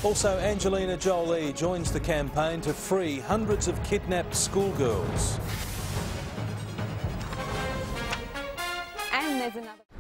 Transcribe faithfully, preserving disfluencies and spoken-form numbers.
Also, Angelina Jolie joins the campaign to free hundreds of kidnapped schoolgirls. And there's another